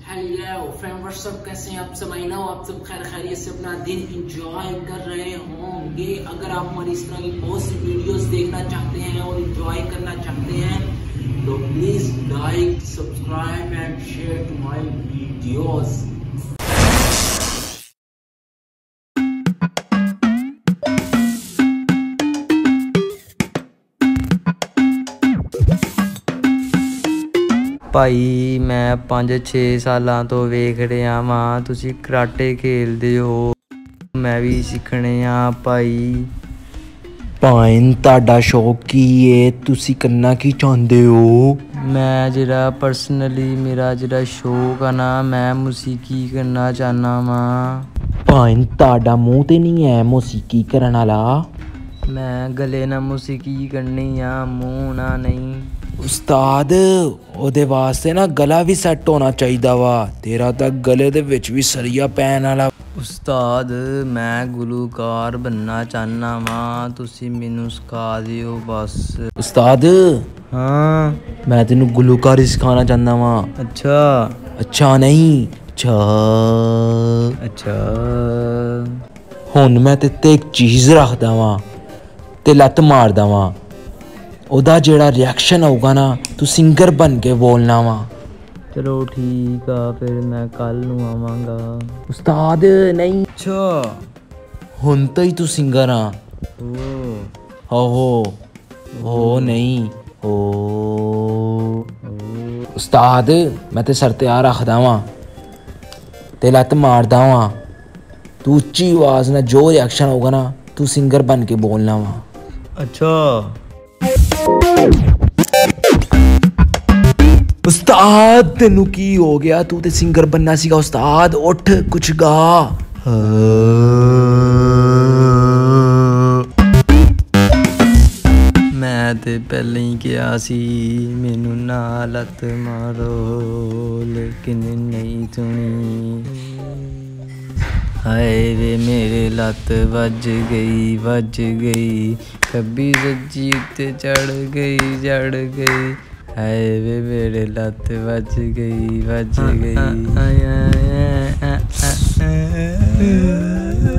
Hello friend, WhatsApp, कैसे हैं आप सब? आई नो आप सब खैर खैरियत से अपना दिन एंजॉय कर रहे होंगे। अगर आप हमारी इस तरह की बहुत सी वीडियोस देखना चाहते हैं और एंजॉय करना चाहते हैं तो please like, subscribe and share to my videos. ਭਾਈ ਮੈਂ 5-6 ਸਾਲਾਂ ਤੋਂ ਵੇਖ ਰਿਹਾ ਵਾਂ ਤੁਸੀਂ ਕਰਾਟੇ ਖੇਲਦੇ ਹੋ, ਮੈਂ ਵੀ ਸਿੱਖਣੇ ਆ ਭਾਈ। ਭਾਈ ਤੁਹਾਡਾ ਸ਼ੌਕ ਕੀ ਏ? ਤੁਸੀਂ ਕਰਨਾ ਕੀ ਚਾਹੁੰਦੇ ਹੋ? ਮੈਂ ਜਿਹੜਾ ਪਰਸਨਲੀ ਮੇਰਾ ਜਿਹੜਾ ਸ਼ੌਕ ਆ ਨਾ, ਮੈਂ ਮੌਸੀਕੀ ਕਰਨਾ ਚਾਹੁੰਦਾ ਵਾਂ। ਭਾਈ ਤੁਹਾਡਾ ਮੂੰਹ ਤੇ ਨਹੀਂ ਹੈ ਮੌਸੀਕੀ ਕਰਨ ਵਾਲਾ। ਮੈਂ ਗਲੇ ਨਾਲ ਮੌਸੀਕੀ ਕਰਨੀ ਆ, ਮੂੰਹ ਨਾਲ ਨਹੀਂ। ਉਸਤਾਦ ਉਹਦੇ ਵਾਸਤੇ ਨਾ ਗਲਾ ਵੀ ਸੈੱਟ ਹੋਣਾ ਚਾਹੀਦਾ ਵਾ। ਤੇਰਾ ਤਾਂ ਗਲੇ ਦੇ ਵਿੱਚ ਵੀ ਸਰੀਆ ਪੈਣ ਵਾਲਾ। ਉਸਤਾਦ ਮੈਂ ਗੁਲੂਕਾਰ ਬਣਨਾ ਚਾਹੁੰਦਾ ਵਾਂ, ਤੁਸੀਂ ਮੈਨੂੰ ਸਿਖਾ ਦਿਓ ਬਸ। ਉਸਤਾਦ ਹਾਂ, ਮੈਂ ਤੈਨੂੰ ਗੁਲੂਕਾਰੀ ਸਿਖਾਉਣਾ ਚਾਹੁੰਦਾ ਵਾਂ। ਅੱਛਾ ਅੱਛਾ ਨਹੀਂ, ਅੱਛਾ ਅੱਛਾ। ਹੁਣ ਮੈਂ ਤੇ ਇੱਕ ਚੀਜ਼ ਰੱਖਦਾ ਵਾਂ ਤੇ ਲੱਤ ਮਾਰਦਾ ਵਾਂ। ਉਹਦਾ ਜਿਹੜਾ ਰਿਐਕਸ਼ਨ ਆਊਗਾ ਨਾ, ਤੂੰ ਸਿੰਗਰ ਬਣ ਕੇ ਬੋਲਣਾ ਵਾ। ਚਲੋ ਠੀਕ ਆ, ਫਿਰ ਮੈਂ ਕੱਲ ਨੂੰ ਆਵਾਂਗਾ। ਉਸਤਾਦ ਨਹੀਂ, ਅੱਛਾ ਹੁਣ ਤਾਂ ਹੀ ਤੂੰ ਸਿੰਗਰ ਆ। ਹੋ ਨਹੀਂ ਹੋ। ਉਸਤਾਦ ਮੈਂ ਤੇ ਸਰ ਤਿਆਰ ਰੱਖਦਾ ਵਾਂ ਤੇ ਲੱਤ ਮਾਰਦਾ ਵਾਂ। ਤੂੰ ਉੱਚੀ ਆਵਾਜ਼ ਨਾਲ ਜੋ ਰਿਐਕਸ਼ਨ ਹੋਊਗਾ ਨਾ, ਤੂੰ ਸਿੰਗਰ ਬਣ ਕੇ ਬੋਲਣਾ ਵਾ। ਅੱਛਾ ਉਸਤਾਦ ਤੈਨੂੰ ਕੀ ਹੋ ਗਿਆ? ਤੂੰ ਤੇ ਸਿੰਗਰ ਬਣਨਾ ਸੀਗਾ। ਉਸਤਾਦ ਉੱਠ, ਕੁਛ ਗਾ। ਮੈਂ ਤੇ ਪਹਿਲਾਂ ਹੀ ਕਿਹਾ ਸੀ ਮੈਨੂੰ ਨਾ ਲੱਤ ਮਾਰੋ, ਲੇਕਿਨ ਨਹੀਂ ਸੁਣੀ। ਹਾਏ ਵੇ ਮੇਰੇ ਲੱਤ ਵੱਜ ਗਈ, ਖੱਬੀ ਸੱਜੀ ਉੱਤੇ ਚੜ ਗਈ। ਹਾਏ ਵੇ ਮੇਰੇ ਲੱਤ ਵੱਜ ਗਈ।